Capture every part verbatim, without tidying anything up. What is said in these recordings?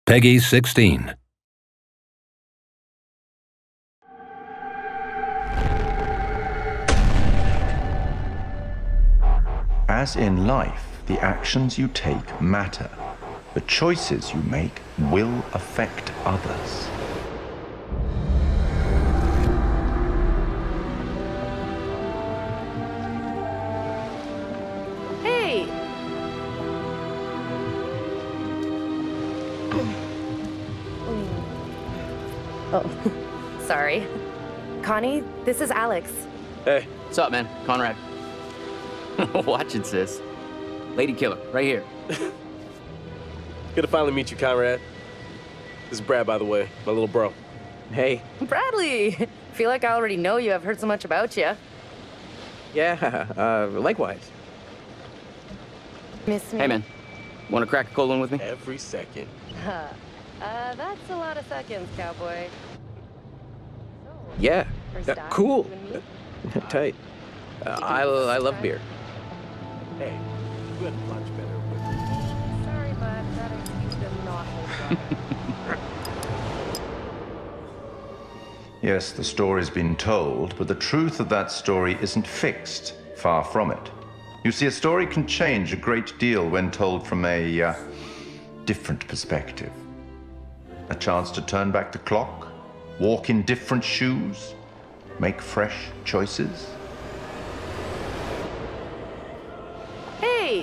Peggy sixteen. As in life, the actions you take matter. The choices you make will affect others. Hey! Oh, sorry. Connie, this is Alex. Hey. What's up, man? Conrad. Watch it, sis. Lady killer, right here. Good to finally meet you, Conrad. This is Brad, by the way, my little bro. Hey. Bradley! Feel like I already know you. I've heard so much about you. Yeah, uh, likewise. Miss me? Hey, man. Want to crack a cold one with me? Every second. Huh. Uh, that's a lot of seconds, cowboy. So, Yeah. first Uh, dive, cool. you and me? Tight. Uh, I, I love beer. Hey, you had much better with me. Sorry, bud. That excuse does not hold water. Yes, the story's been told, but the truth of that story isn't fixed. Far from it. You see, a story can change a great deal when told from a uh, different perspective. A chance to turn back the clock, walk in different shoes, make fresh choices. Hey!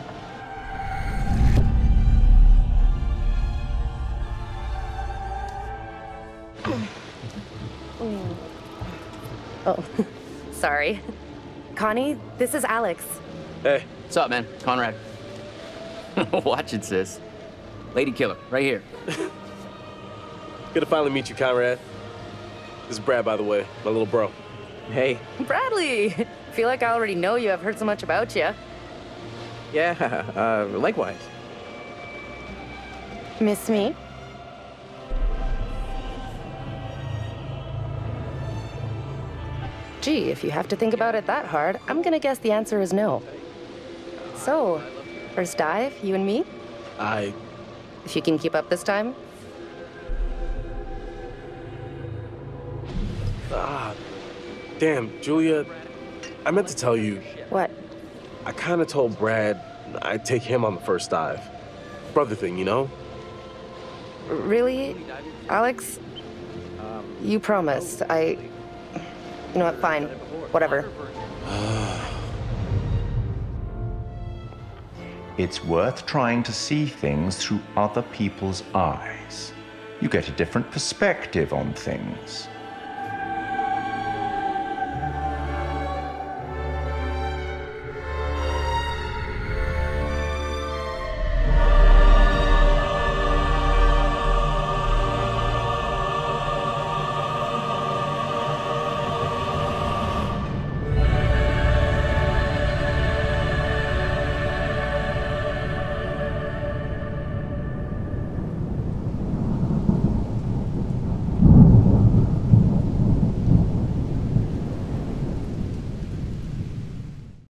Oh, sorry. Connie, this is Alex. Hey. What's up, man? Conrad. Watch it, sis. Lady killer, right here. Good to finally meet you, Conrad. This is Brad, by the way, my little bro. Hey. Bradley! Feel like I already know you. I've heard so much about you. Yeah, uh, likewise. Miss me? Gee, if you have to think about it that hard, I'm gonna guess the answer is no. So, first dive, you and me? I... If you can keep up this time? Ah, damn, Julia, I meant to tell you, What? I kind of told Brad I'd take him on the first dive. Brother thing, you know? Really? Alex? You promised. I... You know what, fine. Whatever. It's worth trying to see things through other people's eyes. You get a different perspective on things.